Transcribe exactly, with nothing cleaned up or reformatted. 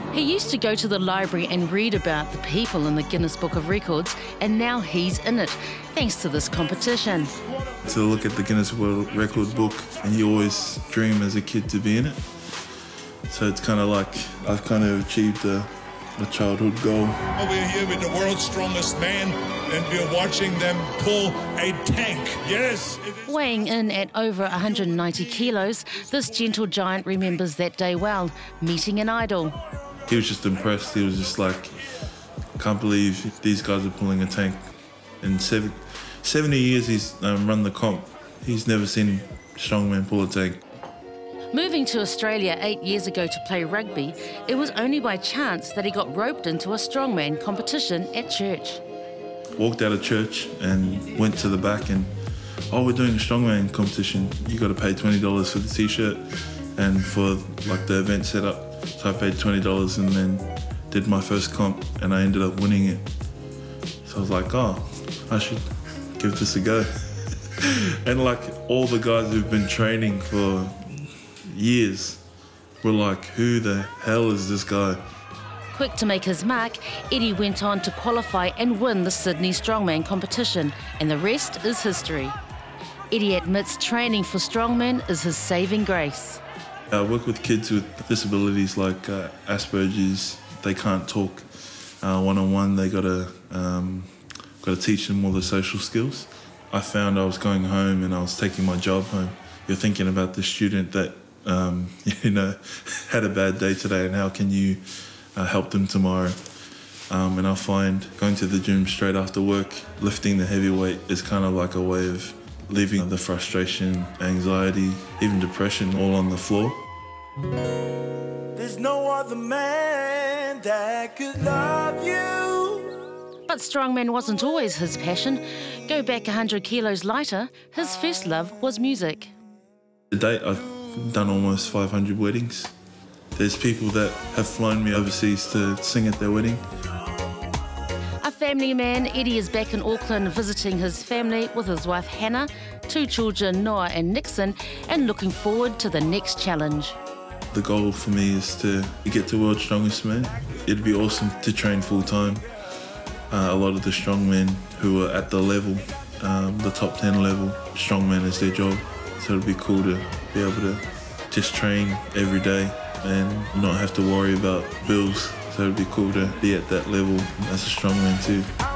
He used to go to the library and read about the people in the Guinness Book of Records, and now he's in it, thanks to this competition. To look at the Guinness World Record book, and you always dream as a kid to be in it. So it's kind of like I've kind of achieved a, a childhood goal. We're here with the world's strongest man, and we're watching them pull a tank. Yes. Weighing in at over one hundred ninety kilos, this gentle giant remembers that day well, meeting an idol. He was just impressed. He was just like, can't believe these guys are pulling a tank. In seven, seventy years he's um, run the comp. He's never seen strongman pull a tank. Moving to Australia eight years ago to play rugby, it was only by chance that he got roped into a strongman competition at church. Walked out of church and went to the back and, oh, we're doing a strongman competition. You got to pay twenty dollars for the t-shirt and for like the event setup. So I paid twenty dollars and then did my first comp and I ended up winning it. So I was like, oh, I should give this a go. And like all the guys who've been training for years were like, who the hell is this guy? Quick to make his mark, Eddie went on to qualify and win the Sydney Strongman competition, and the rest is history. Eddie admits training for strongman is his saving grace. I work with kids with disabilities like uh, Asperger's. They can't talk uh, one-on-one. They gotta um, gotta teach them all the social skills. I found I was going home and I was taking my job home. You're thinking about the student that um, you know had a bad day today, and how can you uh, help them tomorrow? Um, and I find going to the gym straight after work, lifting the heavy weight is kind of like a way of leaving the frustration, anxiety, even depression all on the floor. There's no other man that could love you. But strongman wasn't always his passion. Go back one hundred kilos lighter, his first love was music. To date, I've done almost five hundred weddings. There's people that have flown me overseas to sing at their wedding. A family man, Eddie is back in Auckland visiting his family with his wife Hannah, two children Noah and Nixon, and looking forward to the next challenge. The goal for me is to get to World's Strongest Man. It'd be awesome to train full time. Uh, a lot of the strongmen who are at the level, um, the top ten level, strongman is their job. So it'd be cool to be able to just train every day and not have to worry about bills. So it'd be cool to be at that level as a strongman too.